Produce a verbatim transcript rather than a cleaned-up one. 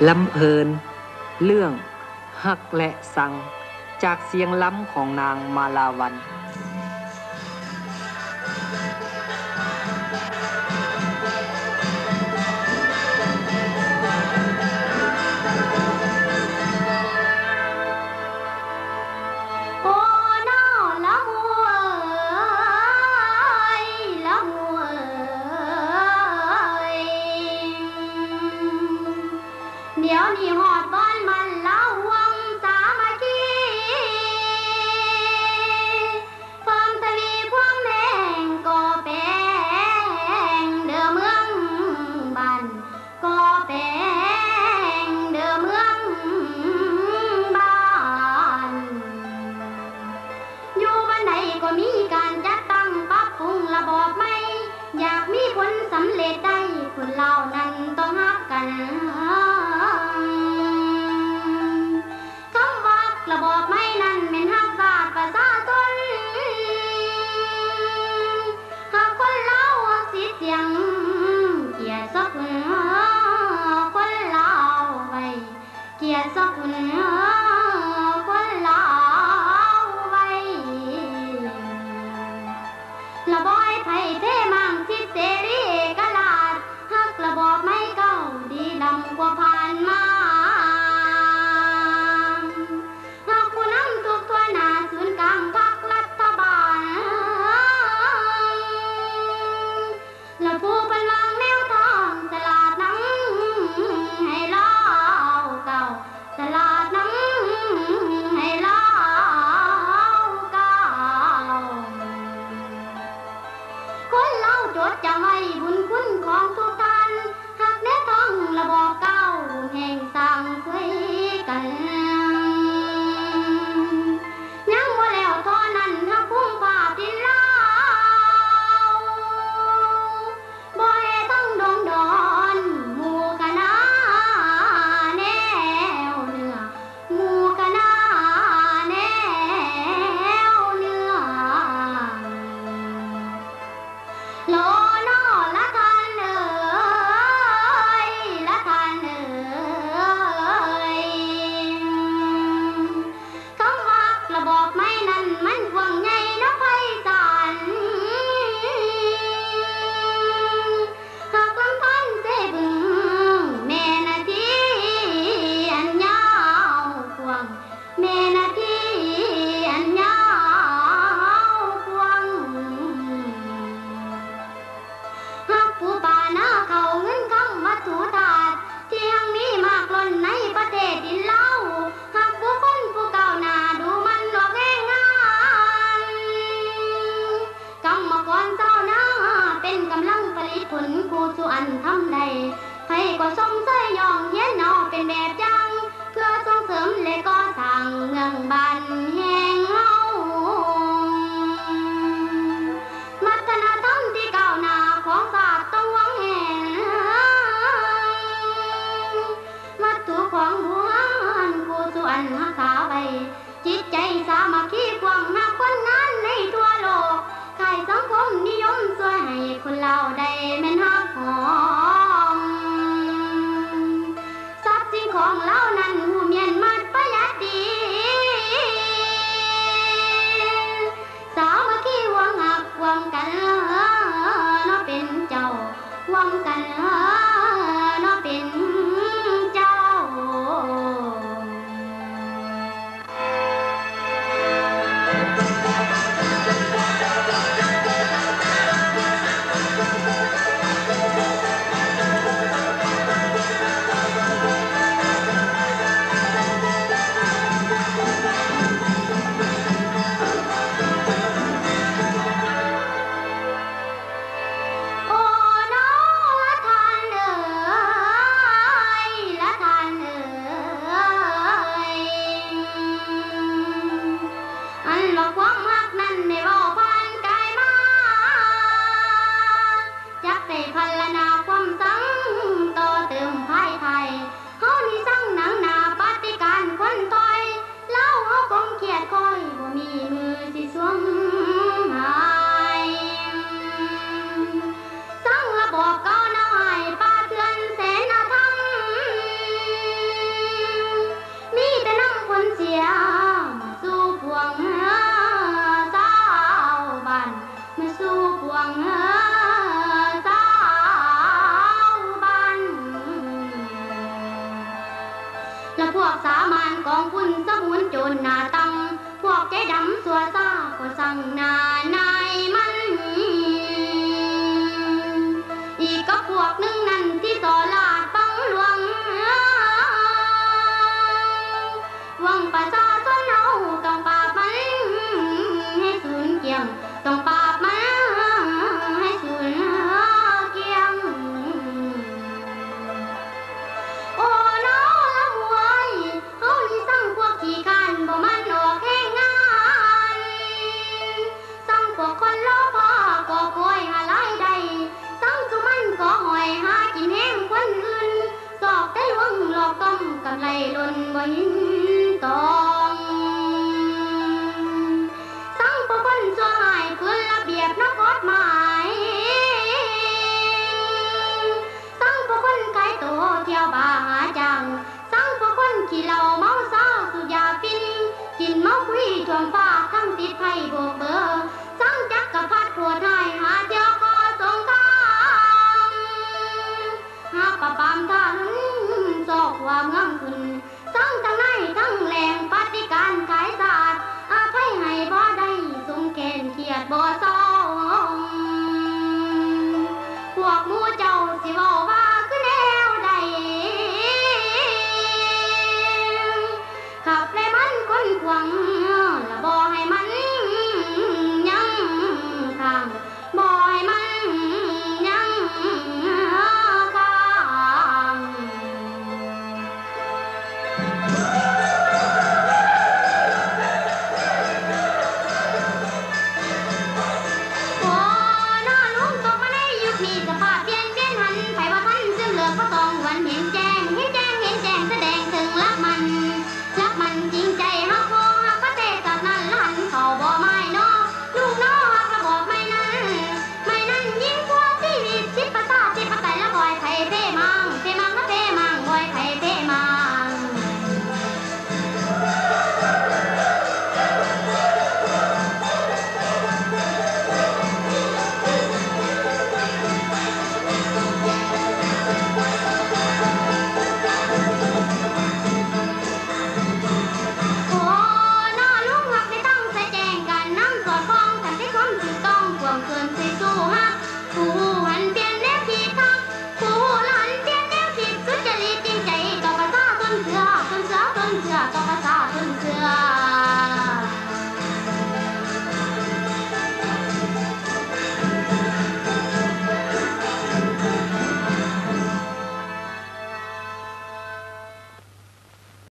ลำเพลินเรื่องฮักและสังจากเสียงล้ำของนางมาลาวันเดี๋ยวนี้หอดบ้านมันเล่าวงสามัคคีเพิ่มทวีความแดงก่อแปลงเด้อเมืองบ้านก่อแปลงเด้อเมืองบ้านอยู่บ้านใดก็มีการจัดตั้งปรับปรุงระบบใหม่อยากมีผลสำเร็จได้คนเหล่านั้นต้องฮักกันระบอกไม่นั่นเป็นฮักศาสตร์ประชาชนหากคนเล่าสิเสียงเกียรติสักคนเล่าไว้เกียรติสักคนเล่าไว้ระบอยไทยเทมังสิเสรีเอกราชฮักระบอกไม่เก่าดีดำกว่าผ่านมาจะให้บุญคุณของทุกท่านหากแน่ท้องระบอกเก้าแห่งสร้างช่วยกันยังบ่แล้วเท่านั้นหากพุ่งผ่าดินลาวบ่ให้ทั้งดงดอนหมู่คณะแนวเหนือหมู่คณะแนวเหนือโลทำได้ใครก็สงสัยย่องเย็นเอาเป็นแบบอย่างเพื่อส่งเสริมและก็สร้างเมืองบ้านแห่งเฮาวัฒนธรรมที่ก้าวหน้าของศาสตร์ต้องหวังแห่งวัตถุของผู้ฮันผู้ส่วนรักษาไว้จิตใจสามัคคีความหักคนงานในทั่วโลกใครสังคมนิยมช่วยให้คนเราได้แม่นฮักหอมทรัพย์สินของเรานั้นหูเมียนมัดประหยัดดีสามัคคีหวังหักหวังกันเนาะเป็นเจ้าหวังกันเนาะเป็นเจ้าพวกสามานกองคุณสมุนโจรหน้าตังพวกใจดำสัวซาก็สั่งหน้านายมันอีกก็พวกหนึ่งนั่นที่สอลาดปังหลวงหวังประชาชนเอาต้องปราบมันให้สูญเกี่ยมต้องปราบมันให้สูญเกี่ยมโอ้น้อละหวยเฮานี่สั่งพวกขี้ข้านบ่มันออกแห่งงานสั่งพวกคนล้อพ่อก็โกยหาหลายใดสั่งสุมันก็หอยหากินแห้งคนอื่นสอกได้หวังหลอกต้มกำไรล้นบ่ยินต่อ